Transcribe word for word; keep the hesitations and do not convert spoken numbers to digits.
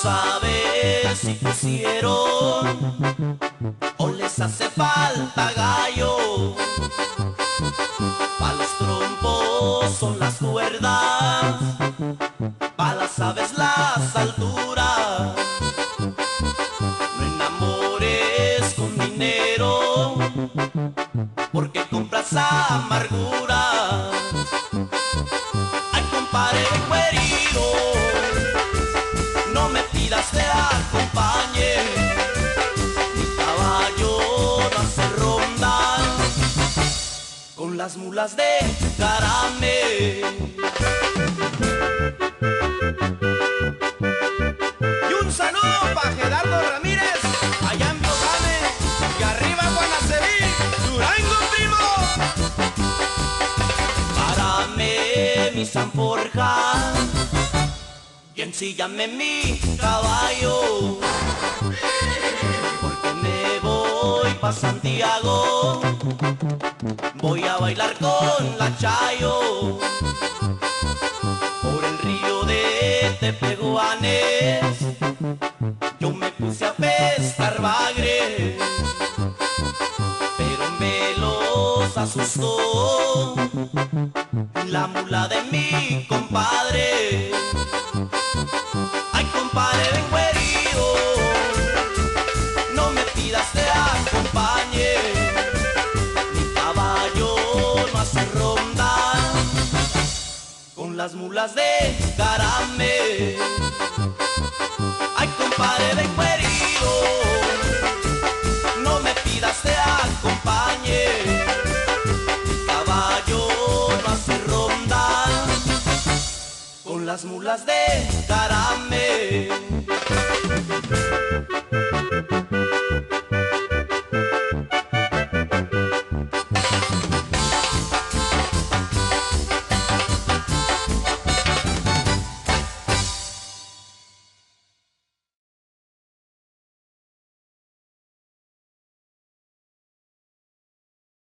sabes si quisieron o les hace falta gallo. Pa' los trompos son las cuerdas, pa' las aves las alturas. No enamores con dinero, porque compras amargura. Ay, compadre güerito, no me pidas te acompañe. Mi caballo no hace ronda con las mulas de Carame. Y un saludo pa' Gerardo Ramírez, allá en Programe, y arriba Guanaceví, Durango, primo. Párame mi Sanforja y ensíllame mi caballo, porque me voy pa' Santiago, voy a bailar con la Chayo. Por el río de Tepehuanes yo me puse a pescar bagre, pero me los asustó la mula de mi compadre. Ay, compadre ven güerío, no me pidas te acompañe. Mi caballo no hace ronda con las mulas de Carame. Ay, compadre ven güerío, no me pidas te acompañe. Mi caballo no hace ronda con las mulas de Carame.